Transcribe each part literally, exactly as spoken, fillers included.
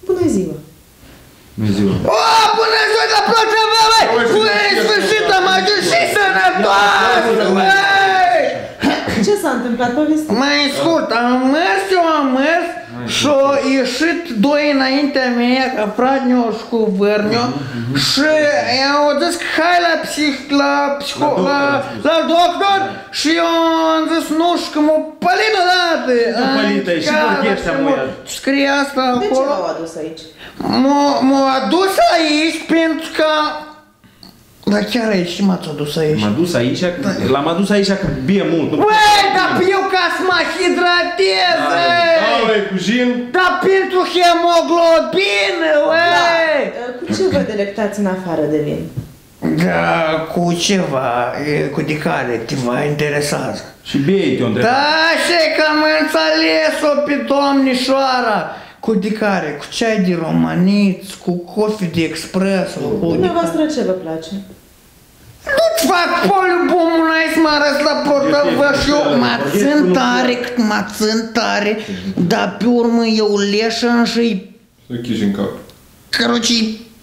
Bună ziua! Bună ziua! O, bună ziua, la plăcă, băi! Băi, sfârșit am ajuns și sănătoasă, băi! Ce s-a întâmplat? Povesti? Mai scurt, am mers, eu am mers și-au ieșit doi înaintea mea, ca Fratnio și cu Vârnio, și i-au zis că hai la psih, la psiho, la, la doctor, și eu am zis nu, și că m-au pălit odată. M-au pălit, și vorbește amuia. Scrie asta De ce acolo. v-au adus aici? M-au adus aici pentru că... Dar chiar aici, ce m-ați adus aici? M-a dus aici, l-am adus aici că bie mult. Băi, dar eu ca să mă hidratez, băi! cu gin? Dar pentru hemoglobină, băi! Cu ce vă delectați în afară de vin? Da, cu ceva, cu de care te va interesează. Și bie te-o întrebat. Da, și că am înțeles-o pe domnișoara. Cu de care? Cu ceai de romaniț, cu coffee de expresso, cu... Dumneavoastră ce vă place? Nu-ți fac poliu bunul, n-ai să mă arăți la portăvă și eu mă țin tare, cât mă țin tare, dar pe urmă eu leșăn și-i... Să chiși în cap. Căruci...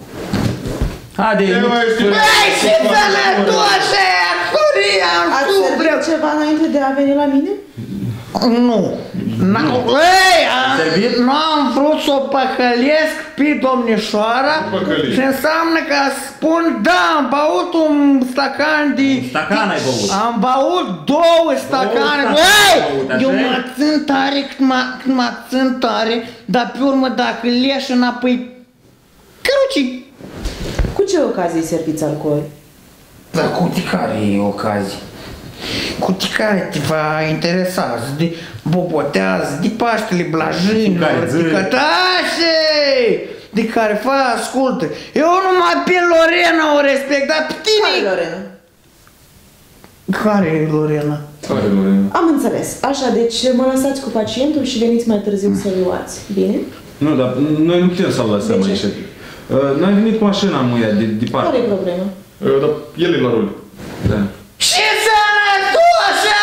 Haide, nu... Băi, și sănătoase! Curia, Ați servit ceva înainte de a veni la mine? Nu. Ei, nu am vrut să o păcălesc pe domnișoara și înseamnă că spun, da, am băut un stacan de... Un stacan ai băut. Am băut două stacane. Ei, eu mă țin tare cât mă țin tare, dar pe urmă dacă leș înapoi... Căruci... Cu ce ocazii serviți alcool? Dar cu de care e ocazii? Cu care te va interesa, de bobotează, de Paștele Blajinilor, de cătașe, de care fa, ascultă. Eu numai pe Lorena o respect, dar pe tine... Care Lorena? Care e Lorena? Care Lorena? Am înțeles. Așa, deci mă lăsați cu pacientul și veniți mai târziu să-l luați. Bine? Nu, dar noi nu putem să-l lăsăm aici. Noi am venit cu mașina muia de departe. Care e problema? Dar el e la rol. Da. Și sănătoase!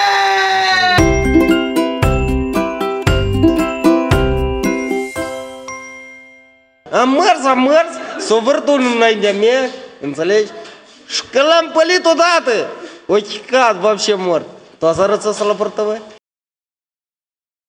Am mers, am mers, s-o vârt unul înaintea mea, înțelegi? Și că l-am pălit odată, o chicat, bă, și mort. Tu ați arătat să la portăvă?